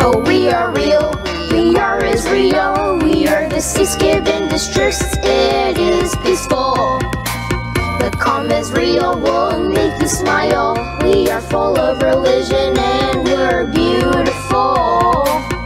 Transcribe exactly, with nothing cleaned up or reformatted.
Oh, we are real, we are Israel. We are the six given districts, it is peaceful. The calm Israel will make you smile.